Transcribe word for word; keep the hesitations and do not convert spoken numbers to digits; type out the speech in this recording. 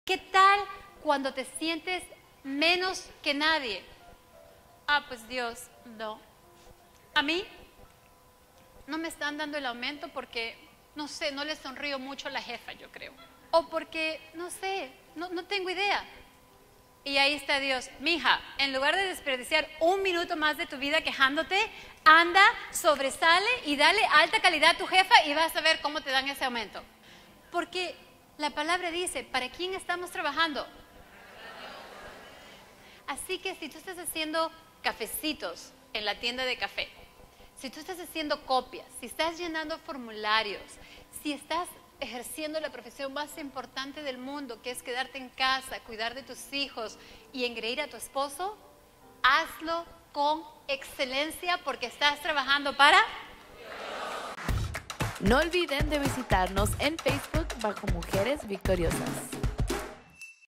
¿Qué tal cuando te sientes menos que nadie? Ah, pues Dios, no. A mí no me están dando el aumento porque, no sé, no le sonrío mucho a la jefa, yo creo. O porque, no sé, no, no tengo idea. Y ahí está Dios. Mija, en lugar de desperdiciar un minuto más de tu vida quejándote, anda, sobresale y dale alta calidad a tu jefa y vas a ver cómo te dan ese aumento. Porque la palabra dice, ¿para quién estamos trabajando? Así que si tú estás haciendo cafecitos en la tienda de café, si tú estás haciendo copias, si estás llenando formularios, si estás ejerciendo la profesión más importante del mundo, que es quedarte en casa, cuidar de tus hijos y engreír a tu esposo, hazlo con excelencia porque estás trabajando para... No olviden de visitarnos en Facebook bajo Mujeres Victoriosas.